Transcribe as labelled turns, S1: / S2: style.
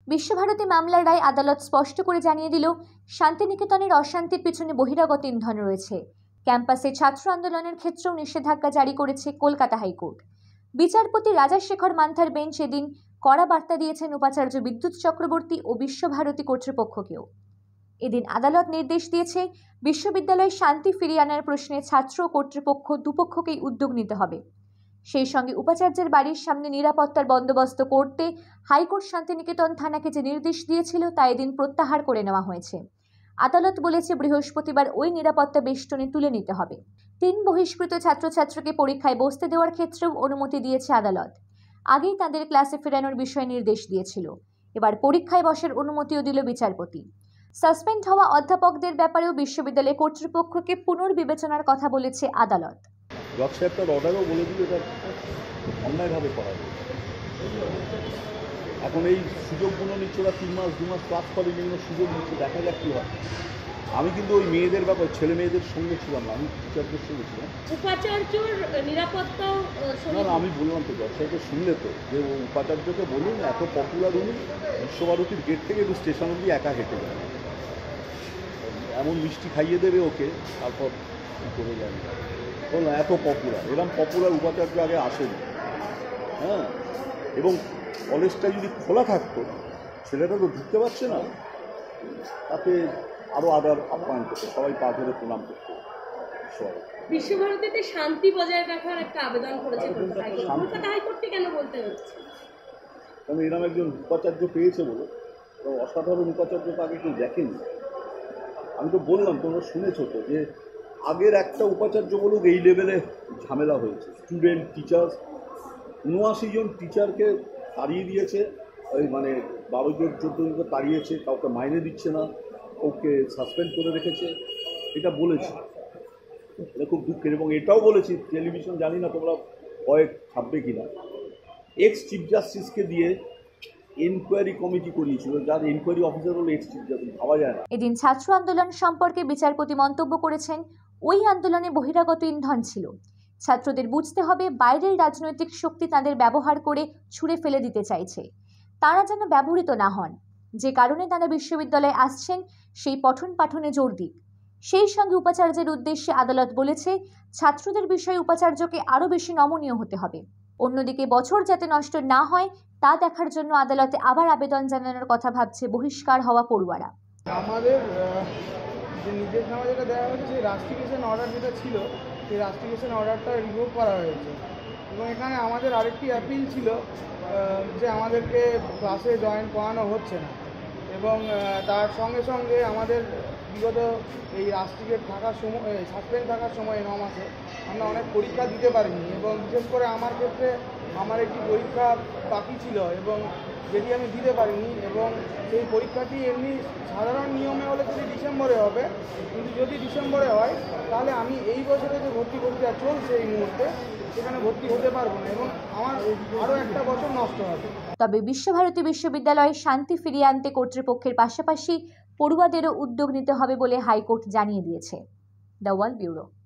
S1: বিশ্বভারতী মামলার রায় আদালত স্পষ্ট করে জানিয়ে দিল, শান্তিনিকেতনের অশান্তির পিছনে বহিরাগত ইন্ধন রয়েছে। ক্যাম্পাসে ছাত্র আন্দোলনের ক্ষেত্রেও নিষেধাজ্ঞা জারি করেছে কলকাতা হাইকোর্ট। বিচারপতি রাজাশেখর মান্থার বেঞ্চ এদিন কড়া বার্তা দিয়েছেন উপাচার্য বিদ্যুৎ চক্রবর্তী ও বিশ্বভারতী কর্তৃপক্ষকেও। এদিন আদালত নির্দেশ দিয়েছে, বিশ্ববিদ্যালয়ে শান্তি ফিরিয়ে আনার প্রশ্নে ছাত্র ও কর্তৃপক্ষ দুপক্ষকেই উদ্যোগ নিতে হবে। সেই সঙ্গে উপাচার্যের বাড়ির সামনে নিরাপত্তার বন্দোবস্ত করতে হাইকোর্ট শান্তিনিকেতন থানাকে যে নির্দেশ দিয়েছিল তা এদিন প্রত্যাহার করে নেওয়া হয়েছে। আদালত বলেছে, বৃহস্পতিবার ওই নিরাপত্তা বেষ্টনী তুলে নিতে হবে। 3 বহিষ্কৃত ছাত্রছাত্রীকে পরীক্ষায় বসতে দেওয়ার ক্ষেত্রেও অনুমতি দিয়েছে আদালত। আগেই তাদের ক্লাসে ফেরানোর বিষয়ে নির্দেশ দিয়েছিল, এবার পরীক্ষায় বসার অনুমতিও দিল বিচারপতি। সাসপেন্ড হওয়া অধ্যাপকদের ব্যাপারেও বিশ্ববিদ্যালয় কর্তৃপক্ষকে পুনর্বিবেচনার কথা বলেছে আদালত।
S2: জজসাহেবটার অর্ডারও বলে দিল এটা অন্যায়ভাবে করা হয়েছে। এখন এই সুযোগগুলো নিচ্ছে, ওরা 3 মাস 2 মাস ক্লাস করে বিভিন্ন সুযোগ নিচ্ছে, দেখা যাক কী হয়। আমি কিন্তু ওই মেয়েদের ব্যাপার, ছেলে মেয়েদের সঙ্গে ছিলাম না, আমি টিচারদের সঙ্গে ছিলাম।
S3: উপাচার্যর নিরাপত্তা
S2: না না, আমি বললাম তো জজসাহেবকে শুনলে তো যে উপাচার্যকে বলুন, এত পপুলার উনি, বিশ্বভারতীর গেট থেকে একটু স্টেশন অব্দি একা হেঁটে যান, এমন মিষ্টি খাইয়ে দেবে ওকে, তারপর করে যাবে। বললাম এত পপুলার, এরকম পপুলার উপাচার্য আগে আসেনি। হ্যাঁ, এবং কলেজটা যদি খোলা থাকতো, ছেলেটা তো ঢুকতে পারছে না, তাতে আরও আদার আপ্যায়ন করতো, সবাই পা ধরে প্রণাম করতো।
S3: বিশ্বভারতীতে শান্তি বজায় রাখার একটা আবেদন করেছে কলকাতা হাইকোর্টকে, কেন বলতে হচ্ছে?
S2: কারণ এরকম একজন উপাচার্য পেয়েছে বলে, অসাধারণ উপাচার্য তো আগে কেউ দেখেনি। আমি তো বললাম, তোমরা শুনেছো তো যে আগের একটা উপাচার্য বলুক এই লেভেলে ঝামেলা হয়েছে। স্টুডেন্ট, টিচার্স, 79 জন টিচারকে তাড়িয়ে দিয়েছে, ওই মানে 12 জন 14 জনকে তাড়িয়েছে, কাউকে মাইনে দিচ্ছে না, ওকে সাসপেন্ড করে রেখেছে। এটা বলেছি, এটা খুব দুঃখের। এবং এটাও বলেছি, টেলিভিশন জানি না তোমরা ভয় ছাপবে কিনা, এক্স চিফ জাস্টিসকে দিয়ে এনকোয়ারি কমিটি করিয়েছিল, যার এনকোয়ারি অফিসার হলো এক্স চিফ জাস্টিস, ভাবা যায় না।
S1: এদিন ছাত্র আন্দোলন সম্পর্কে বিচারপতি মন্তব্য করেছেন, ওই আন্দোলনে বহিরাগত ইন্ধন ছিল। ছাত্রদের বুঝতে হবে, বাইরের রাজনৈতিক শক্তি তাদের ব্যবহার করে ছুঁড়ে ফেলে দিতে চাইছে, তারা যেন ব্যবহৃত না হন। যে কারণে তারা বিশ্ববিদ্যালয়ে আসছেন, সেই পঠন পাঠনে জোর দিক। সেই সঙ্গে উপাচার্যের উদ্দেশ্যে আদালত বলেছে, ছাত্রদের বিষয়ে উপাচার্যকে আরও বেশি নমনীয় হতে হবে। অন্যদিকে বছর যাতে নষ্ট না হয় তা দেখার জন্য আদালতে আবার আবেদন জানানোর কথা ভাবছে বহিষ্কার হওয়া পড়ুয়ারা।
S4: আমাদের যে নির্দেশনামা যেটা দেওয়া হয়েছে, সেই রাস্টিকেশন অর্ডার যেটা ছিল, সেই রাস্টিকেশন অর্ডারটা রিমুভ করা হয়েছে। এবং এখানে আমাদের আরেকটি অ্যাপিল ছিল যে আমাদেরকে ক্লাসে জয়েন করানো হচ্ছে না, এবং তার সঙ্গে সঙ্গে আমাদের বিগত এই রাস্টিকেট থাকার সময়, সাসপেন্ড থাকার সময় 9 মাসে আমরা অনেক পরীক্ষা দিতে পারিনি। এবং বিশেষ করে আমার ক্ষেত্রে আমার একটি পরীক্ষা বাকি ছিল এবং যেটি আমি দিতে পারিনি। এবং সেই পরীক্ষাটি এমনি সাধারণ নিয়মে হলে যদি ডিসেম্বরে হবে, কিন্তু যদি ডিসেম্বরে হয় তাহলে আমি এই বছরে যে ভর্তি প্রক্রিয়া চলছে এই মুহূর্তে, সেখানে ভর্তি হতে পারবো না এবং আমার আরও একটা বছর নষ্ট হবে।
S1: তবে বিশ্বভারতী বিশ্ববিদ্যালয়ে শান্তি ফিরিয়ে আনতে কর্তৃপক্ষের পাশাপাশি পড়ুয়াদেরও উদ্যোগ নিতে হবে বলে হাইকোর্ট জানিয়ে দিয়েছে। The wall bureau.